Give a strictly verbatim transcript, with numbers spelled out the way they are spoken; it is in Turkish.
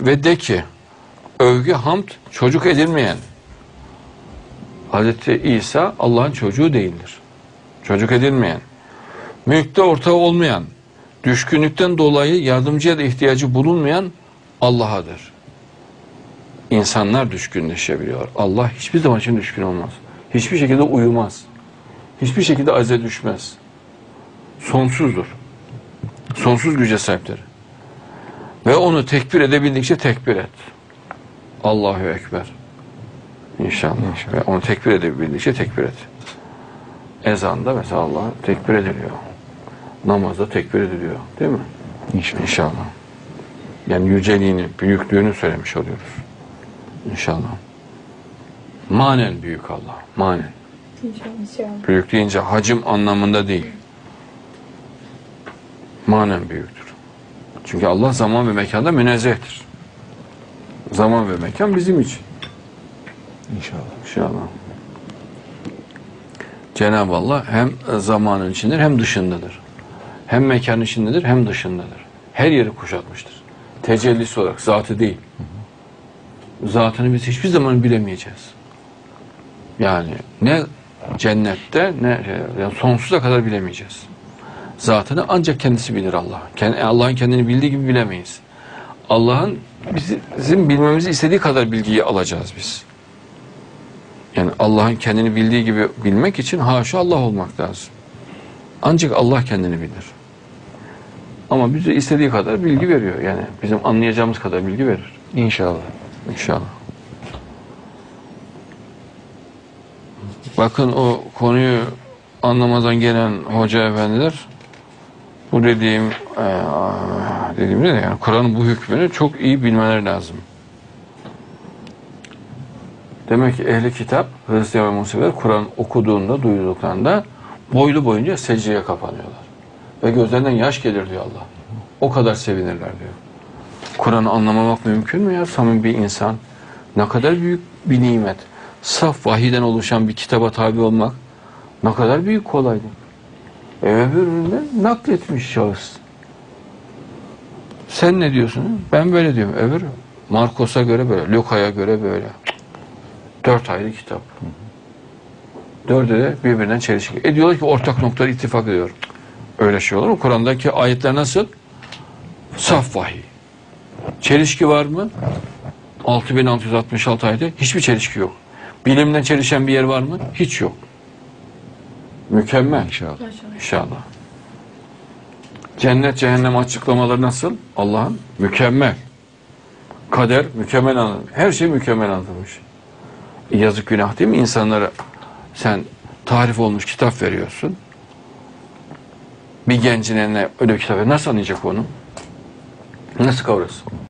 ve de ki övgü, hamd çocuk edilmeyen Hazreti İsa Allah'ın çocuğu değildir. Çocuk edilmeyen, mülkte ortağı olmayan, düşkünlükten dolayı yardımcıya da ihtiyacı bulunmayan Allah'adır. İnsanlar düşkünleşebiliyor. Allah hiçbir zaman için düşkün olmaz. Hiçbir şekilde uyumaz. Hiçbir şekilde azize düşmez. Sonsuzdur. Sonsuz güce sahiptir. Ve onu tekbir edebildikçe tekbir et. Allahu Ekber. İnşallah. İnşallah. Ve onu tekbir edebildikçe tekbir et. Ezanda mesela Allah tekbir ediliyor. Namazda tekbir ediliyor. Değil mi? İnşallah. İnşallah. Yani yüceliğini, büyüklüğünü söylemiş oluyoruz. İnşallah. Manen büyük Allah. Manen. İnşallah. Büyük deyince hacim anlamında değil. Manen büyüktür. Çünkü Allah zaman ve mekanda münezzehtir. Zaman ve mekan bizim için. İnşallah. İnşallah. Cenab-ı Allah hem zamanın içindedir hem dışındadır. Hem mekanın içindedir hem dışındadır. Her yeri kuşatmıştır. Tecellisi olarak, zatı değil. Zatını biz hiçbir zaman bilemeyeceğiz. Yani ne cennette ne yani sonsuza kadar bilemeyeceğiz. Zatını ancak kendisi bilir Allah. Allah'ın kendini bildiği gibi bilemeyiz. Allah'ın bizim bilmemizi istediği kadar bilgiyi alacağız biz. Yani Allah'ın kendini bildiği gibi bilmek için haşa Allah olmak lazım. Ancak Allah kendini bilir. Ama bize istediği kadar bilgi veriyor. Yani bizim anlayacağımız kadar bilgi verir. İnşallah. İnşallah. Bakın o konuyu anlamadan gelen hoca efendiler bu dediğim e, dediğim ne yani Kur'an'ın bu hükmünü çok iyi bilmeleri lazım. Demek ki ehli kitap, Hristiyan ve Museviler Kur'an okuduğunda, duyduklarında boylu boyunca secdeye kapanıyorlar. Ve gözlerinden yaş gelir diyor Allah. O kadar sevinirler diyor. Kur'an'ı anlamamak mümkün mü ya? Samimi bir insan. Ne kadar büyük bir nimet. Saf vahiyden oluşan bir kitaba tabi olmak ne kadar büyük kolaylık. E öbüründen nakletmiş şahıs. Sen ne diyorsun? Ben böyle diyorum. Öbür Markos'a göre böyle, Luka'ya göre böyle. Dört ayrı kitap. Dördü de birbirinden çelişki. E diyorlar ki ortak noktada ittifak ediyor. Öyle şey olur mu? Kur'an'daki ayetler nasıl? Saf vahiy. Çelişki var mı? altı bin altı yüz altmış altı ayette hiçbir çelişki yok. Bilimden çelişen bir yer var mı? Hiç yok. Mükemmel. İnşallah. İnşallah. Cennet, cehennem açıklamaları nasıl? Allah'ın mükemmel. Kader mükemmel anlatılmış. Her şey mükemmel anlatılmış. Yazık günah değil mi? İnsanlara sen tarif olmuş kitap veriyorsun. Bir gencin eline öyle bir kitap ver. Nasıl anlayacak onu? Nasıl kavrasın?